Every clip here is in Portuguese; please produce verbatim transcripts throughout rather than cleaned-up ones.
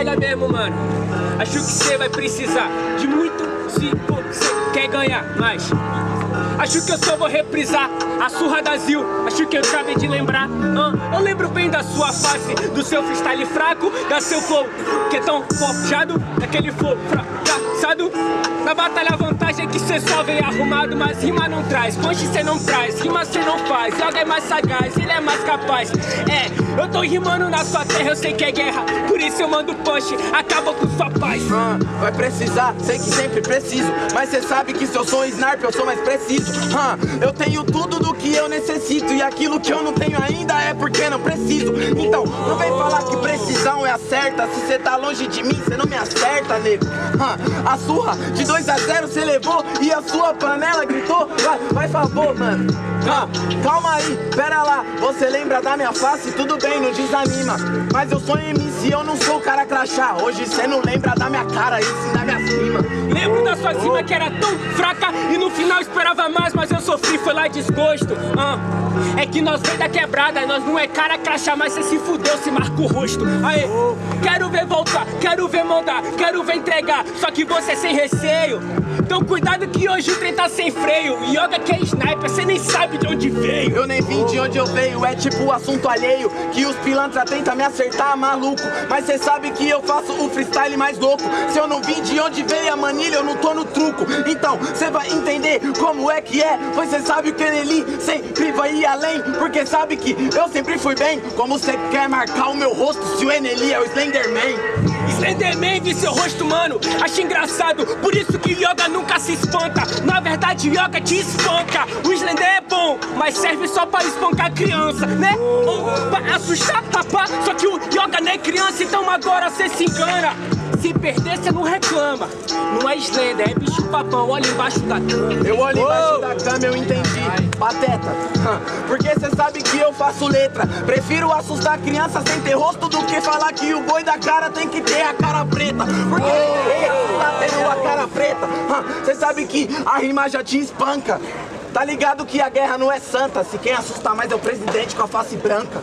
pega mesmo, mano. Acho que você vai precisar de muito se você quer ganhar mais. Acho que eu só vou reprisar a surra da Zil. Acho que eu acabei de lembrar. ah, Eu lembro bem da sua face, do seu freestyle fraco, da seu flow que é tão forjado, daquele flow fracassado. Na batalha a vantagem é que cê só vem arrumado, mas rima não traz, punch cê não traz, rima cê não faz. Yoga é mais sagaz, ele é mais capaz. É, eu tô rimando na sua terra, eu sei que é guerra, por isso eu mando punch, acaba com sua paz. ah, Vai precisar, sei que sempre preciso, mas cê sabe que se eu sou Snarp eu sou mais preciso. ah, Eu tenho tudo do que eu necessito, e aquilo que eu não tenho ainda é porque não preciso. Então, não vem falar que precisão é a certa, se cê tá longe de mim, cê não me acerta, nego. ah, A surra de dois a zero cê levou e a sua panela gritou. Vai, vai favor, mano. ah, Calma aí, pera lá. Você lembra da minha face? Tudo bem, não desanima, mas eu sou M C, eu não sou cara crachá. Hoje cê não lembra da minha cara e sim da minha cima. Lembro da sua cima que era tão fraca e no final esperava mais, mas eu sofri, foi lá desgosto. ah, É que nós vem da quebrada, nós não é cara crachá, mas cê se fudeu, se marca o rosto. Aê, quero ver voltar, quero ver mandar, quero ver entregar, só que você é sem receio. Então cuidado que hoje o trem tá sem freio. Yoga que é sniper, cê nem sabe de onde veio. Eu nem vim de onde eu veio, é tipo assunto alheio, que os pilantra tentam me acertar, maluco. Mas cê sabe que eu faço o freestyle mais louco. Se eu não vim de onde veio a manilha, eu não tô no truco. Então cê vai entender como é que é, pois cê sabe que o Eneli sempre vai ir além, porque sabe que eu sempre fui bem. Como cê quer marcar o meu rosto se o Eneli é o Slenderman? Slenderman vi seu rosto, mano, acho engraçado, por isso que Yoga nunca se espanta. Na verdade Yoga te espanca. O Slender é bom, mas serve só pra espancar criança, né? Ou pra assustar papá, só que o Yoga não é criança, então agora cê se engana. Se perder cê não reclama, não é Slender, é bicho papão, olha embaixo da cama. Eu olho embaixo da cama, eu entendi, pateta. Porque cê sabe que eu faço letra. Prefiro assustar criança sem ter rosto do que falar que o boi da cara tem que ter a cara preta. Porque ele tá tendo a cara preta. Cê sabe que a rima já te espanca. Tá ligado que a guerra não é santa, se quem assusta mais é o presidente com a face branca.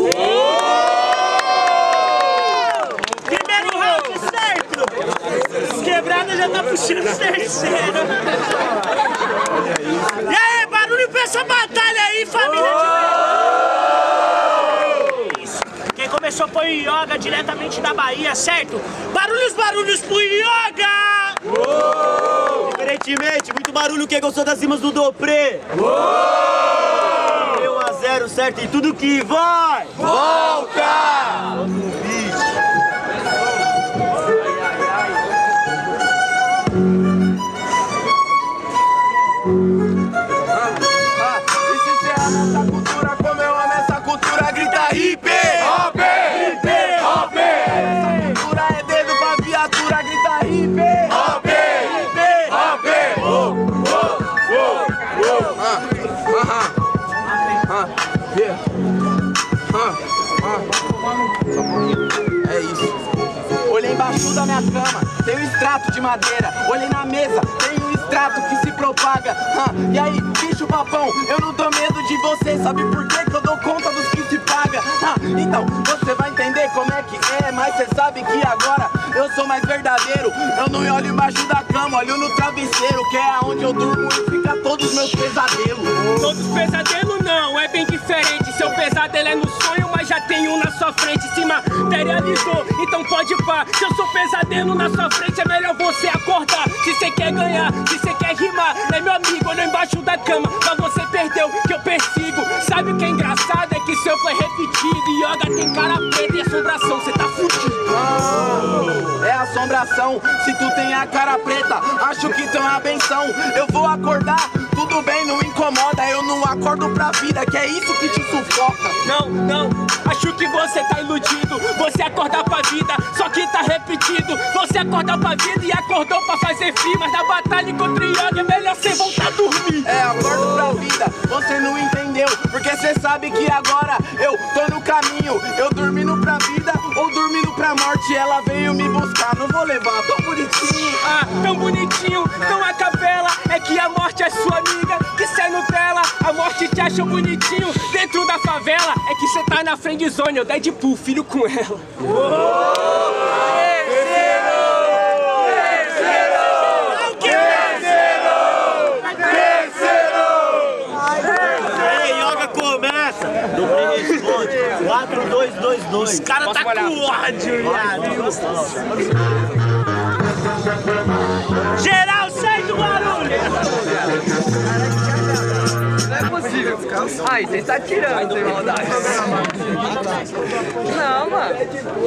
Primeiro round certo! Quebrada já tá puxando o terceiro. E aí, barulho pra essa batalha aí, família de Deus! Quem começou foi o Yoga, diretamente da Bahia, certo? Barulhos, barulhos pro Yoga! Uou! Diferentemente, muito barulho quem gostou das rimas do Dopré! um a zero, certo? E tudo que vai! Volta! Vamos no beat! E se cê ama essa cultura como eu amo essa cultura, grita hip hop! Hip hop! Essa cultura é dedo pra viatura, grita hip hop! Hip hop! Oh, oh, oh, oh! Ah, ah, ah, yeah. Ah, ah. É isso. Olhei embaixo da minha cama, tem um extrato de madeira. Olhei na mesa, tem um extrato que se propaga. ah, E aí, bicho papão, eu não dou medo de você. Sabe por quê que eu dou conta dos que se paga? ah, Então, você vai entender como é que é. Mas você sabe que agora eu sou mais verdadeiro. Eu não olho embaixo da cama, olho no travesseiro, que é aonde eu durmo e fica todos os meus pesadelos. Todos pesadelo não, é bem diferente. Seu pesadelo é no sonho, mas já tem um na sua frente. Se materializou, então pode pá. Se eu sou pesadelo na sua frente, é melhor você acordar. Se você quer ganhar, se você quer rimar, é meu amigo, olhou embaixo da cama, mas você perdeu, que eu persigo. Sabe o que é engraçado? É que seu foi repetido. E Yoga tem cara preta e assombração, cê tá fudido. Oh, é assombração, se tu tem a cara preta, acho que tem uma benção. Eu vou acordar, tudo bem, não incomoda. Eu não acordo pra vida, que é isso que te sufoca. Não, não, acho que você tá iludido. Você acordar pra vida, só que tá repetido. Você acordar pra vida e acordou pra fazer firmas. Na batalha contra o Yoga é melhor cê voltar a dormir. É, acordo pra vida, você não entendeu, porque cê sabe que agora eu tô no caminho. Eu dormindo pra vida ou dormindo pra morte, ela veio me buscar. Não vou levar, tão bonitinho. Ah, tão bonitinho, tão a capela. É que a morte é sua amiga, que cê é Nutella. A morte te achou bonitinho dentro da favela. É que cê tá na friendzone, eu Deadpool, filho com ela. Oh! dois. Os caras tá molhar? com ódio, viado. Geral, sai do barulho. Não é possível. Ai, você está tirando, sem maldade. Não, mano.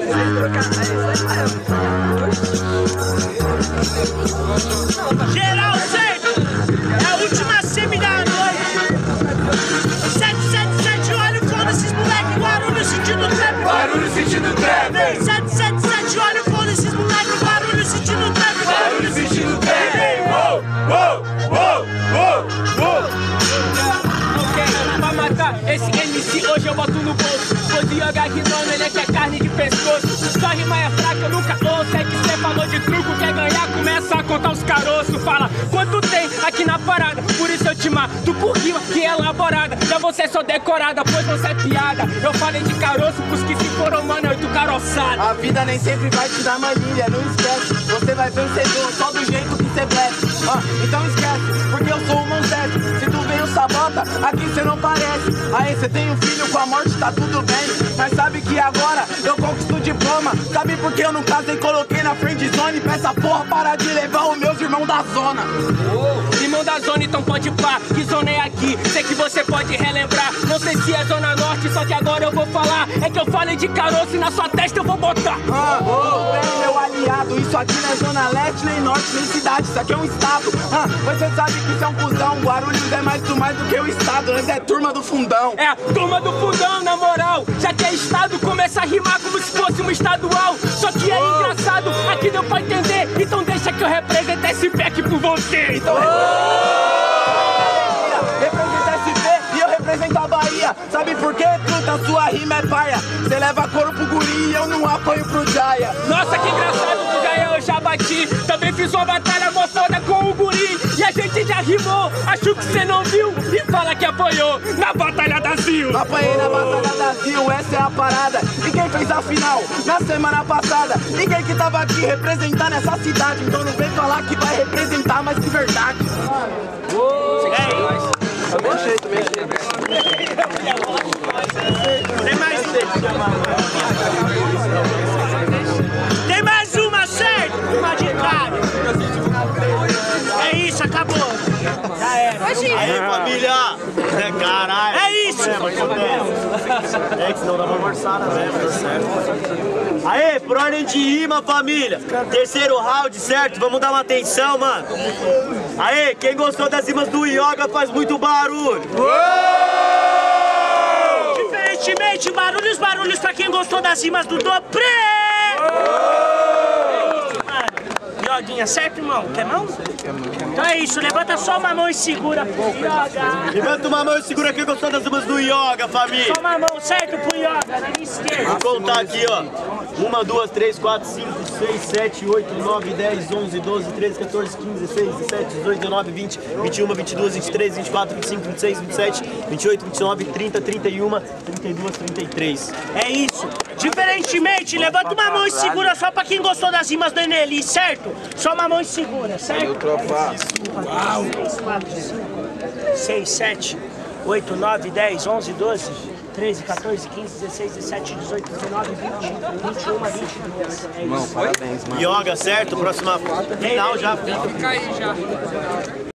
Geral, certo? É a última semi da noite. sete sete sete, olha o foda esses moleque. Barulho sentindo trap. Barulho sentindo trap. sete sete sete, olha o foda esses moleque. Barulho sentindo trap. Barulho sentindo trap. Uou, uou, uou, uou, uou. Pra matar esse M C, hoje eu boto no bolso. Pose yoga rimando, ele é que é carne de pescoço. Sua rima é fraca, eu nunca ouço. É que cê falou de truco, quer ganhar, começa a contar os caroços. Fala, quanto tem aqui na parada? Por isso eu te mato por rima que é elaborada. Já você é só decorada, pois você é piada. Eu falei de caroço pros que se foram, mano, eu tô caroçada. A vida nem sempre vai te dar manilha, não esquece. Você vai vencedor só do jeito que cê blesse. Ah, então esquece, porque eu sou o Monzete. Se tu vem o sabota, aqui cê não parece. Aí cê tem um filho, com a morte tá tudo bem. Mas sabe que agora eu conquisto o diploma. Sabe por que eu não casei e coloquei na friend zone? Pra essa porra parar de levar os meus irmãos da zona. Oh, irmão da zona, então pode pá, que zona é aqui? Sei que você pode relembrar. Não sei se é zona norte, só que agora eu vou falar. É que eu falei de caroço e na sua testa eu vou botar. Ah, oh, bem, meu aliado, isso aqui não é zona leste, nem norte, nem cidade, isso aqui é um estado. Ah, você sabe que isso é um cuzão. Guarulhos é mais do mais do que o estado, nós é turma do fundão. É a turma do fundão, na moral. Já que é estado, começa a rimar como se fosse um estadual. Só que é Oh. engraçado, aqui deu pra entender. Então deixa que eu represente esse pack por você. Então Representa S P e eu represento a Bahia. Sabe por quê, truta? Sua rima é paia. Cê leva couro pro guri e eu não apoio pro Jaya. nossa, que engraçado, tu já eu já bati. Também fiz uma batalha mó foda com o guri. E a gente já rimou, acho que cê não viu. E fala que apoiou na Batalha da Zil. Apanhei na Batalha da Zil, essa é a parada. E quem fez a final? Na semana passada. Ninguém que tava aqui representando essa cidade. Então não vem falar que vai representar, mas que verdade. Tá bem jeito, bem jeito. Tem mais Tem mais uma, certo? Uma de cara. É isso, acabou. Já era. Aí, família! É, caralho! É isso! É que senão dá uma forçada, né? Tá certo. Aê, por ordem de rima, família! Terceiro round, certo? Vamos dar uma atenção, mano! Aê, quem gostou das rimas do Yoga faz muito barulho! Diferentemente, barulhos, barulhos pra quem gostou das rimas do Dopré! Yoguinha, certo, irmão? Quer mão? Então é isso, levanta só uma mão e segura pro Yoga. Levanta uma mão e segura quem gostou das rimas do Yoga, família! Só uma mão, certo, pro Yoga, na minha esquerda. Vou contar aqui, ó. uma, duas, três, quatro, cinco, seis, sete, oito, nove, dez, onze, doze, treze, quatorze, quinze, dezesseis, dezessete, dezoito, dezenove, vinte, vinte e um, vinte e dois, vinte e três, vinte e quatro, vinte e cinco, vinte e seis, vinte e sete, vinte e oito, vinte e nove, trinta, trinta e um, trinta e dois, trinta e três. É isso. Diferentemente, levanta uma mão e segura só pra quem gostou das rimas do Eneli, certo? Só uma mão e segura, certo? três, quatro, cinco, seis, sete, oito, nove, dez, onze, doze, treze, quatorze, quinze, dezesseis, dezessete, dezoito, dezenove, vinte, vinte e um, vinte e dois. É isso. Parabéns, mano. Yoga, certo? Próxima final já. Fica aí já.